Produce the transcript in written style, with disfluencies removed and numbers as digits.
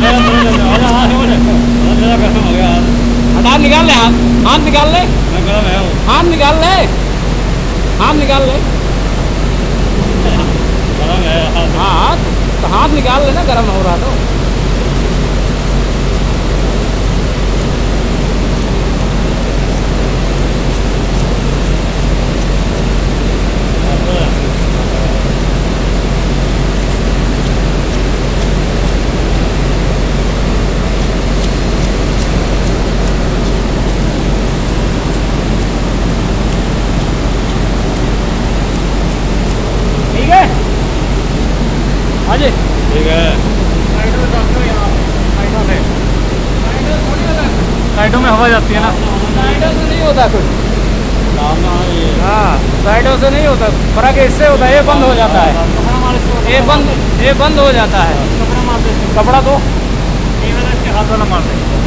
हटा, निकाल ले हाथ, हाथ निकाल ले, हाथ निकाल ले, हाथ निकाल ले। हाँ तो हाथ निकाल लेना, गर्म हो रहा तो। हाँ जी ठीक है। साइडों में हवा जाती है ना, साइडों से नहीं होता कुछ। हाँ साइडों से नहीं होता, फर्क इससे होता है, ये बंद हो जाता है, ये बंद हो जाता है। कपड़ा मार दे, कपड़ा दो हाथ वाला मार दे।